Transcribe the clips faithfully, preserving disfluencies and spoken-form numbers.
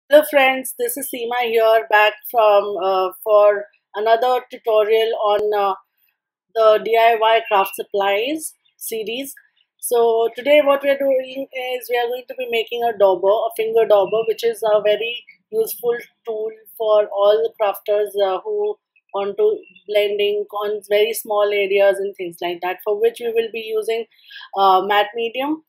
Hello friends, this is Seema here back from uh, for another tutorial on uh, the D I Y craft supplies series. So today what we are doing is we are going to be making a dauber, a finger dauber, which is a very useful tool for all the crafters uh, who want to blending on very small areas and things like that, for which we will be using uh, matte medium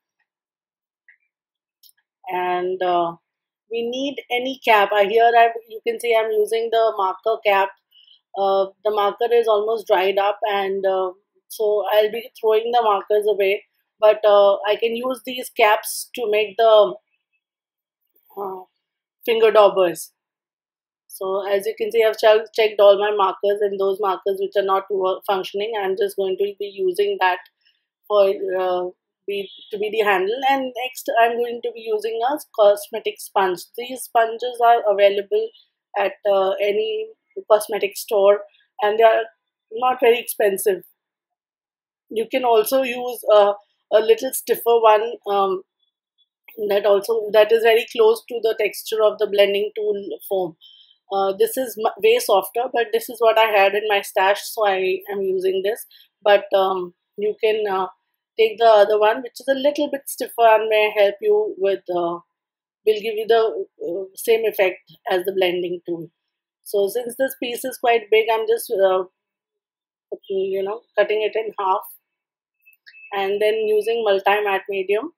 and uh, we need any cap. I here I you can see I'm using the marker cap. Uh, the marker is almost dried up, and uh, so I'll be throwing the markers away. But uh, I can use these caps to make the uh, finger daubers. So as you can see, I've ch- checked all my markers, and those markers which are not work- functioning, I'm just going to be using that for uh, be to be the handle. And next I'm going to be using a cosmetic sponge. These sponges are available at uh, any cosmetic store, and they are not very expensive. You can also use a, a little stiffer one, um, that also that is very close to the texture of the blending tool foam. Uh, this is way softer, but this is what I had in my stash, so I am using this. But um, you can uh, take the other one, which is a little bit stiffer and may help you with, uh, will give you the uh, same effect as the blending tool. So since this piece is quite big, I'm just, uh, you know, cutting it in half and then using multi-matte medium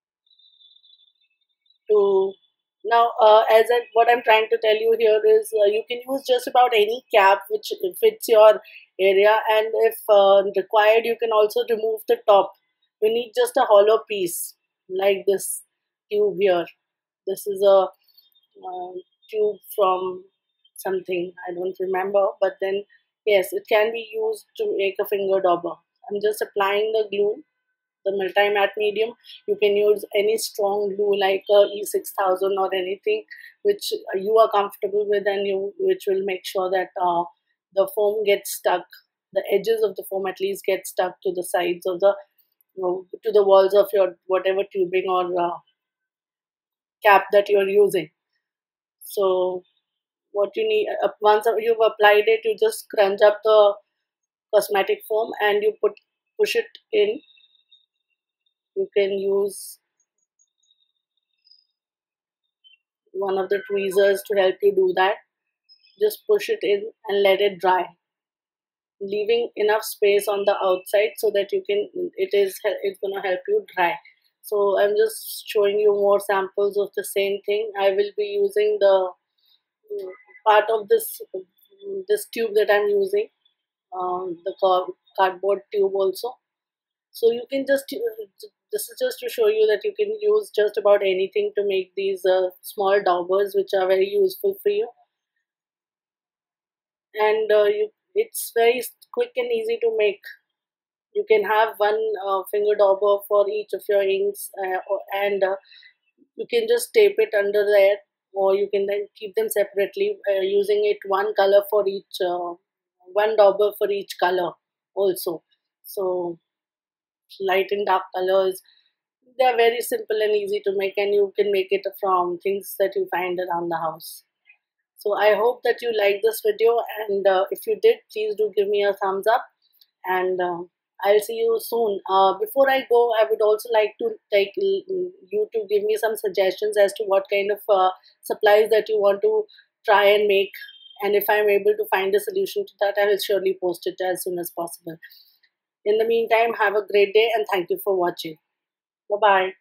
to now uh, as I, what I'm trying to tell you here is uh, you can use just about any cap which fits your area, and if uh, required you can also remove the top. You need just a hollow piece like this tube here. This is a uh, tube from something I don't remember, but then yes, it can be used to make a finger dauber. I'm just applying the glue, the multi-matte medium. You can use any strong glue like a E six thousand or anything which you are comfortable with, and you which will make sure that uh, the foam gets stuck, the edges of the foam at least get stuck to the sides of the, you know, to the walls of your whatever tubing or uh, cap that you're using. So what you need, uh, once you've applied it, you just crunch up the cosmetic foam and you put push it in. You can use one of the tweezers to help you do that. Just push it in and let it dry, leaving enough space on the outside so that you can it is it's going to help you dry. So I'm just showing you more samples of the same thing. I will be using the mm, part of this this tube that I'm using, um, the cardboard tube also. So you can just, this is just to show you that you can use just about anything to make these uh, small daubers, which are very useful for you. And uh, you, it's very quick and easy to make. You can have one uh, finger dauber for each of your inks, uh, and uh, you can just tape it under there, or you can then keep them separately uh, using it one color for each, uh, one dauber for each color also. So light and dark colors, they are very simple and easy to make, and you can make it from things that you find around the house. So I hope that you like this video, and uh, if you did, please do give me a thumbs up, and uh, I'll see you soon. Uh, before I go, I would also like to take you to give me some suggestions as to what kind of uh, supplies that you want to try and make, and if I'm able to find a solution to that, I will surely post it as soon as possible. In the meantime, have a great day and thank you for watching. Bye bye.